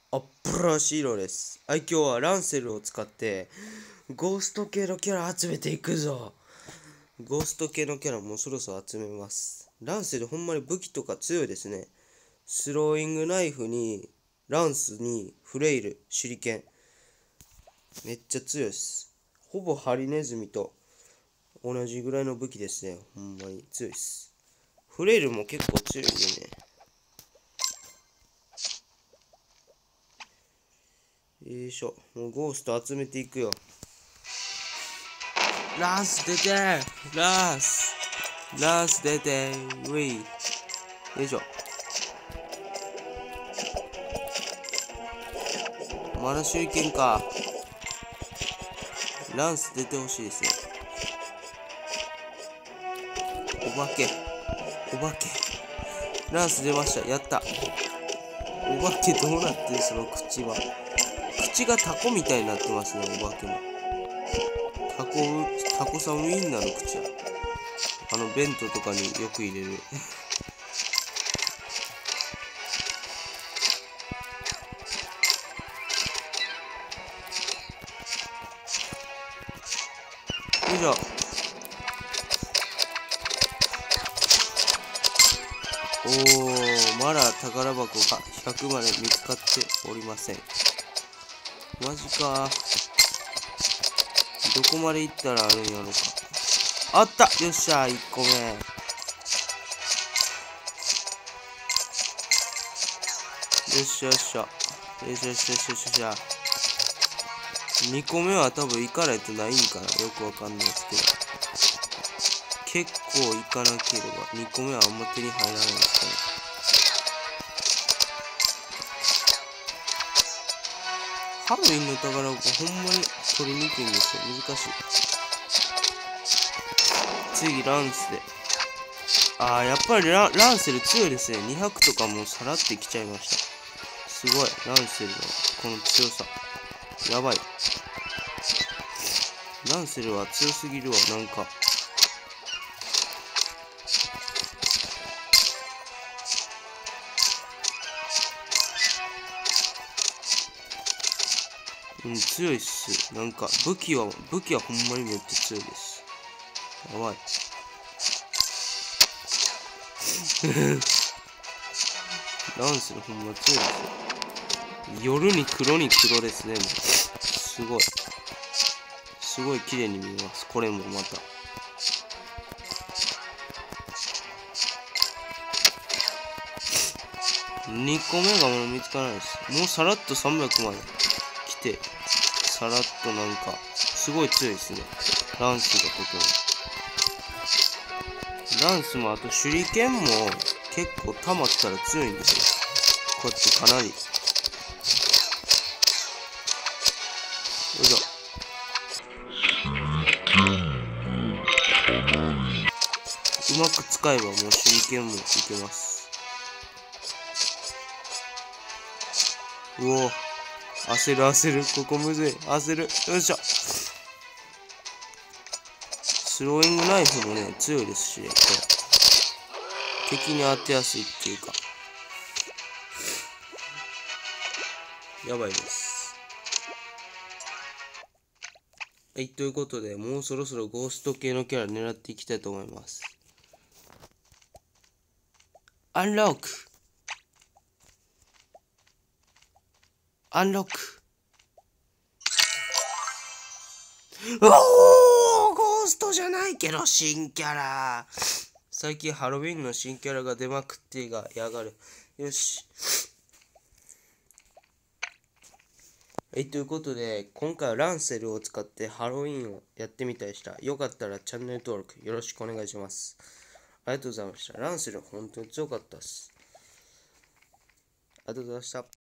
プラシーロです。はい、今日はランセルを使ってゴースト系のキャラ集めていくぞ。ゴースト系のキャラもうそろそろ集めます。ランセルほんまに武器とか強いですね。スローイングナイフにランスにフレイル、手裏剣。めっちゃ強いです。ほぼハリネズミと同じぐらいの武器ですね。ほんまに強いです。フレイルも結構強いよね。よいしょ。もうゴースト集めていくよ。ランス出てランス出てウィー。よいしょ。まだ手裏剣か。ランス出てほしいですね。お化けランス出ました。やった。お化けどうなってる、その口は。口がタコみたいになってますね、お化けの。タコさんウインナーの口や。弁当とかによく入れる。よいしょ。おー、まだ宝箱が100まで見つかっておりません。マジか。どこまで行ったらあるんやろか。あった。よっしゃ、1個目。よっしゃよっしゃ。よっしゃよっしゃよっしゃよっしゃ。2個目は多分行かないとないんかな。よくわかんないですけど。結構行かなければ2個目はあんま手に入らないですかね。ハロウィンの宝箱ほんまに取りにくいんですよ。難しい。次ランスで。やっぱりランセル強いですね。200とかもさらってきちゃいました。すごい。ランセルのこの強さ。やばい。ランセルは強すぎるわ。なんか。強いっす。なんか、武器はほんまにめっちゃ強いです。やばい。ランセルほんま強いですよ。夜に黒ですね。もうすごい綺麗に見えます。これもまた。2個目がもう見つからないです。もうさらっと300まで来て、さらっとなんか、すごい強いですね。ランスがとても。ランスもあと手裏剣も結構溜まったら強いんですよ。こっちかなり。よいしょ。うまく使えばもう手裏剣もいけます。うお、焦る。ここむずい。焦る。よいしょ。スローイングナイフもね、強いですし、敵に当てやすいっていうか。やばいです。はい、ということで、もうそろそろゴースト系のキャラ狙っていきたいと思います。アンロック。おー、ゴーストじゃないけど新キャラ。最近ハロウィンの新キャラが出まくってがやがる。よし。はい、ということで、今回はランセルを使ってハロウィンをやってみたりした。よかったらチャンネル登録よろしくお願いします。ありがとうございました。ランセル本当に強かったっす。ありがとうございました。